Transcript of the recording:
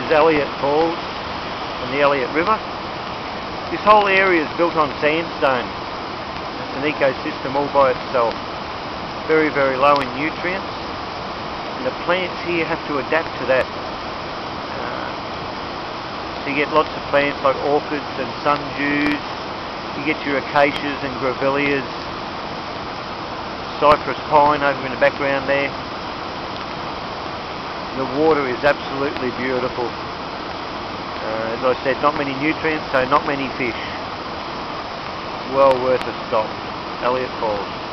is Elliott Falls and the Elliott River. This whole area is built on sandstone. It's an ecosystem all by itself. Very, very low in nutrients, and the plants here have to adapt to that. So you get lots of plants like orchids and sundews. You get your acacias and grevilleas, cypress pine over in the background there. The water is absolutely beautiful. As I said, not many nutrients, so not many fish. Well worth a stop. Elliott Falls.